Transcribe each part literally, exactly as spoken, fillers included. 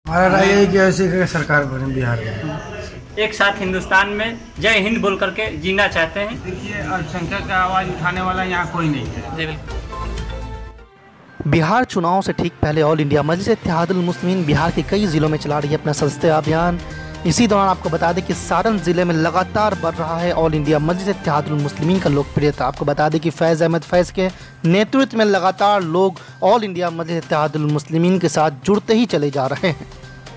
हमारा राय है कि ऐसे सरकार बने बिहार में, एक साथ हिंदुस्तान में जय हिंद बोल करके जीना चाहते हैं। देखिए, अल्पसंख्यक का आवाज़ उठाने वाला यहाँ कोई नहीं है। बिहार चुनाव से ठीक पहले ऑल इंडिया मजलिस इत्तेहादुल मुस्लिमीन बिहार के कई जिलों में चला रही है अपना सदस्यता अभियान। इसी दौरान आपको बता दें कि सारण जिले में लगातार बढ़ रहा है ऑल इंडिया मजलिस इत्तेहादुल मुस्लिमीन का लोकप्रियता। आपको बता दें कि फैज़ अहमद फैज़ के नेतृत्व में लगातार लोग ऑल इंडिया मजलिस इत्तेहादुल मुस्लिमीन के साथ जुड़ते ही चले जा रहे हैं।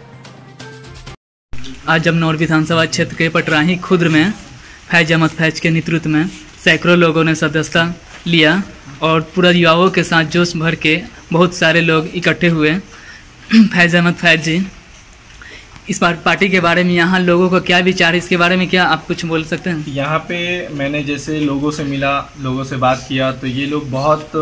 आज जमनौर विधानसभा क्षेत्र के पटराही खुर्द में फैज़ अहमद फैज़ के नेतृत्व में सैकड़ों लोगों ने सदस्यता लिया और पूरा युवाओं के साथ जोश भर के बहुत सारे लोग इकट्ठे हुए। फैज़ अहमद फैज़ जी, इस पार्टी के बारे में यहाँ लोगों का क्या विचार है, इसके बारे में क्या आप कुछ बोल सकते हैं? यहाँ पे मैंने जैसे लोगों से मिला, लोगों से बात किया, तो ये लोग बहुत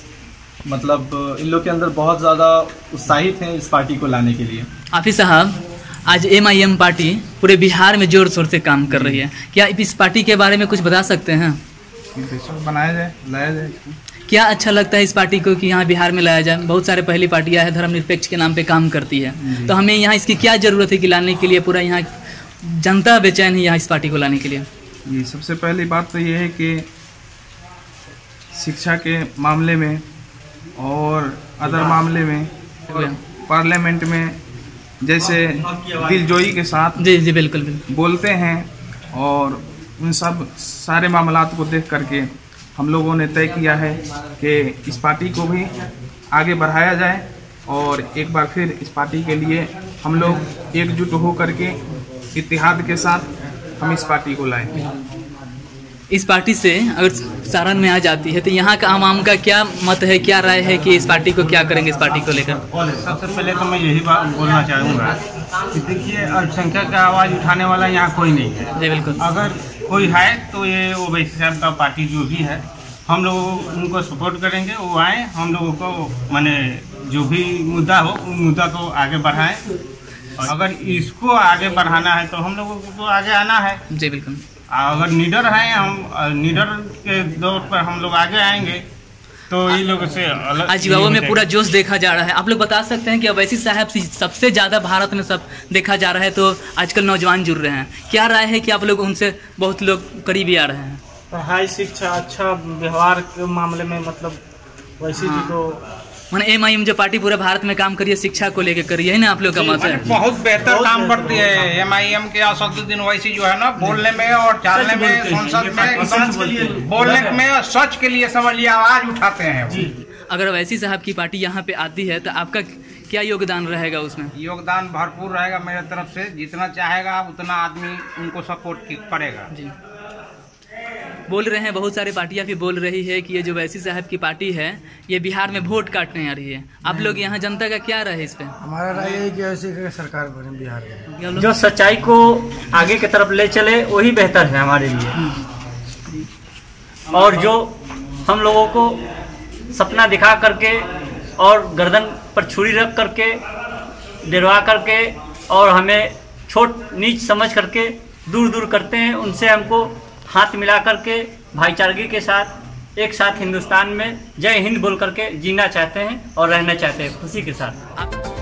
मतलब इन लोग के अंदर बहुत ज़्यादा उत्साहित हैं इस पार्टी को लाने के लिए। हाफिज साहब, आज एम आई एम पार्टी पूरे बिहार में जोर शोर से काम कर रही है, क्या इस पार्टी के बारे में कुछ बता सकते हैं? बनाया जाए, लाया जाए। क्या अच्छा लगता है इस पार्टी को कि यहाँ बिहार में लाया जाए? बहुत सारे पहली पार्टियाँ हैं धर्मनिरपेक्ष के नाम पे काम करती है, तो हमें यहाँ इसकी क्या ज़रूरत है कि लाने के लिए? पूरा यहाँ जनता बेचैन है यहाँ इस पार्टी को लाने के लिए। ये सबसे पहली बात तो ये है कि शिक्षा के मामले में और अदर मामले में और पार्लियामेंट में जैसे दिलजोई के साथ जी जी बिल्कुल बिल्कुल बोलते हैं, और उन सब सारे मामलात को देख करके हम लोगों ने तय किया है कि इस पार्टी को भी आगे बढ़ाया जाए और एक बार फिर इस पार्टी के लिए हम लोग एकजुट हो करके इत्तेहाद के साथ हम इस पार्टी को लाएं। इस पार्टी से अगर सारण में आ जाती है तो यहाँ का आवाम का क्या मत है, क्या राय है कि इस पार्टी को क्या करेंगे इस पार्टी को लेकर? सबसे पहले तो मैं यही बात बोलना चाहूँगा कि देखिए, अल्पसंख्यक का आवाज़ उठाने वाला यहाँ कोई नहीं है। जी बिल्कुल। अगर कोई है तो ये ओवैसी साहब का पार्टी जो भी है, हम लोग उनको सपोर्ट करेंगे, वो आए, हम लोगों को माने जो भी मुद्दा हो उस मुद्दा को आगे बढ़ाएं। अगर इसको आगे बढ़ाना है तो हम लोगों को तो आगे आना है। जी बिल्कुल। अगर लीडर हैं, हम लीडर के दौर पर हम लोग आगे आएंगे तो ये लोग से अलग। आज युवाओं में पूरा जोश देखा जा रहा है। आप लोग बता सकते हैं कि ओवैसी साहब सबसे ज़्यादा भारत में सब देखा जा रहा है, तो आजकल नौजवान जुड़ रहे हैं, क्या राय है कि आप लोग उनसे बहुत लोग करीबी आ रहे हैं? पढ़ाई, शिक्षा, अच्छा व्यवहार के मामले में मतलब वैसी जी को मैंने एम आई एम जो पार्टी पूरे भारत में काम करिए शिक्षा को लेकर करिए, है ना? आप लोग का मत है बहुत बेहतर काम करती है एम आई एम के। असदुद्दीन ओवैसी जो है ना, बोलने में और चालने में, संसद में बोलने में, सच के लिए समझ लिया आवाज उठाते हैं। अगर ओवैसी साहब की पार्टी यहाँ पे आती है तो आपका क्या योगदान रहेगा उसमें? योगदान भरपूर रहेगा मेरे तरफ से, जितना चाहेगा उतना आदमी उनको सपोर्ट करेगा। जी बोल रहे हैं, बहुत सारी पार्टियां भी बोल रही है कि ये जो ओवैसी साहब की पार्टी है ये बिहार में वोट काटने आ रही है। आप लोग यहाँ जनता का क्या राय है इस पे? हमारा राय है कि ऐसे सरकार बने बिहार में, जो सच्चाई को आगे की तरफ ले चले वही बेहतर है हमारे लिए, और जो हम लोगों को सपना दिखा करके और गर्दन पर छुरी रख करके डरवा करके और हमें छोट नीच समझ करके दूर दूर करते हैं, उनसे हमको हाथ मिला करके भाईचारगी के साथ एक साथ हिंदुस्तान में जय हिंद बोल करके जीना चाहते हैं और रहना चाहते हैं खुशी के साथ।